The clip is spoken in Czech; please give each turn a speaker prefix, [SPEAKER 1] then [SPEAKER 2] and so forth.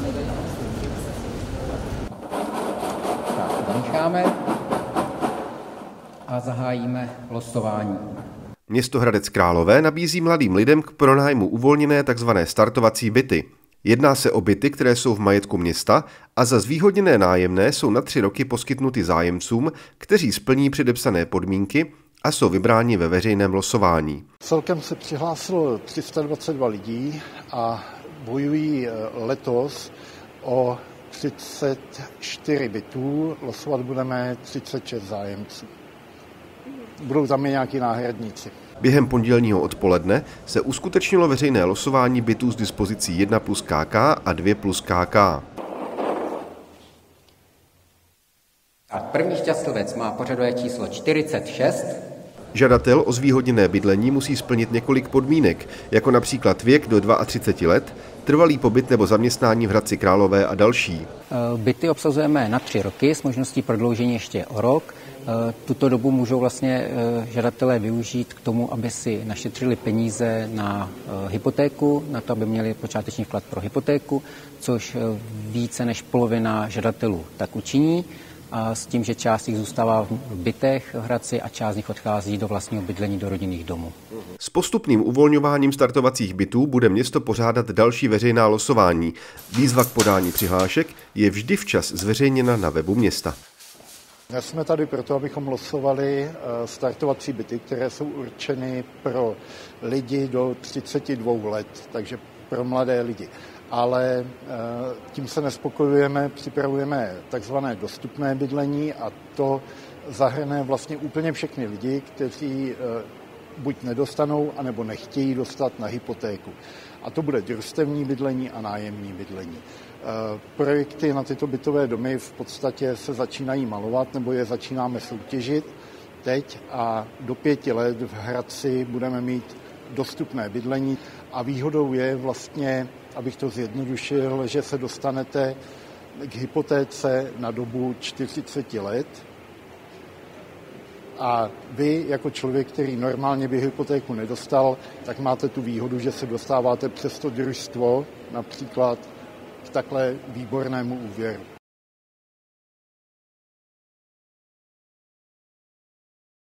[SPEAKER 1] Tak, zamícháme a zahájíme losování.
[SPEAKER 2] Město Hradec Králové nabízí mladým lidem k pronájmu uvolněné tzv. Startovací byty. Jedná se o byty, které jsou v majetku města a za zvýhodněné nájemné jsou na 3 roky poskytnuty zájemcům, kteří splní předepsané podmínky a jsou vybráni ve veřejném losování.
[SPEAKER 3] Celkem se přihlásilo 322 lidí a bojují letos o 34 bytů, losovat budeme 36 zájemců. Budou tam i nějaký náhradníci.
[SPEAKER 2] Během pondělního odpoledne se uskutečnilo veřejné losování bytů s dispozicí 1 + KK a 2 + KK.
[SPEAKER 1] A první šťastlivec má pořadové číslo 46.
[SPEAKER 2] Žadatel o zvýhodněné bydlení musí splnit několik podmínek, jako například věk do 32 let, trvalý pobyt nebo zaměstnání v Hradci Králové a další.
[SPEAKER 1] Byty obsazujeme na 3 roky s možností prodloužení ještě o rok. Tuto dobu můžou vlastně žadatelé využít k tomu, aby si našetřili peníze na hypotéku, na to, aby měli počáteční vklad pro hypotéku, což více než polovina žadatelů tak učiní. A s tím, že část jich zůstává v bytech v Hradci a část z nich odchází do vlastního bydlení do rodinných domů.
[SPEAKER 2] S postupným uvolňováním startovacích bytů bude město pořádat další veřejná losování. Výzva k podání přihlášek je vždy včas zveřejněna na webu města.
[SPEAKER 3] Dnes jsme tady proto, abychom losovali startovací byty, které jsou určeny pro lidi do 32 let, takže pro mladé lidi. Ale tím se nespokojujeme, připravujeme takzvané dostupné bydlení a to zahrne vlastně úplně všechny lidi, kteří buď nedostanou, anebo nechtějí dostat na hypotéku. A to bude družstevní bydlení a nájemní bydlení. Projekty na tyto bytové domy v podstatě se začínají malovat, nebo je začínáme soutěžit teď a do 5 let v Hradci budeme mít dostupné bydlení a výhodou je vlastně, abych to zjednodušil, že se dostanete k hypotéce na dobu 40 let a vy jako člověk, který normálně by hypotéku nedostal, tak máte tu výhodu, že se dostáváte přes to družstvo například k takhle výbornému úvěru.